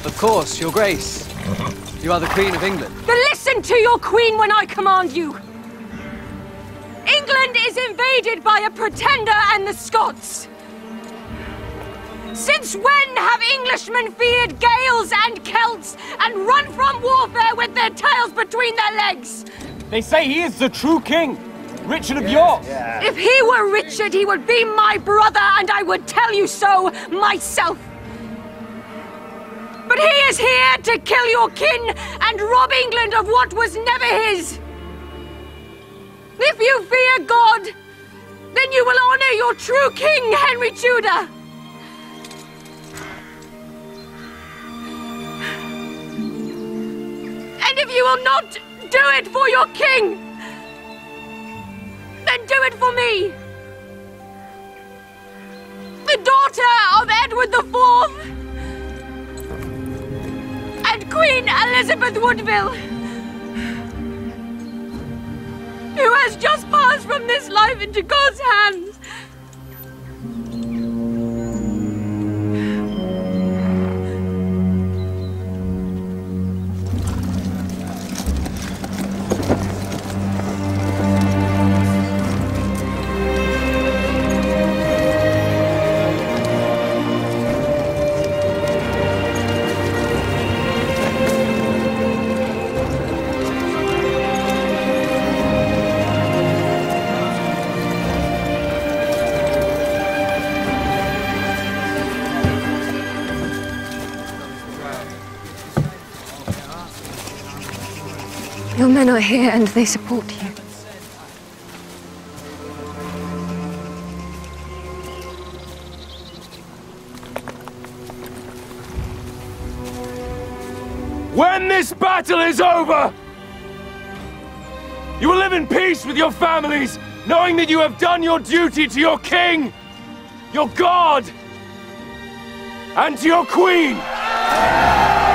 Of course, Your Grace. You are the Queen of England. Then listen to your queen when I command you! England is invaded by a pretender and the Scots. Since when have Englishmen feared Gaels and Celts and run from warfare with their tails between their legs? They say he is the true king, Richard of York. Yeah. If he were Richard, he would be my brother, and I would tell you so myself. But he is here to kill your kin and rob England of what was never his. If you fear God, then you will honor your true king, Henry Tudor. And if you will not do it for your king, then do it for me. The daughter of Edward IV and Queen Elizabeth Woodville, who has just passed from this life into God's hands. Your men are here and they support you. When this battle is over, you will live in peace with your families, knowing that you have done your duty to your king, your God, and to your queen.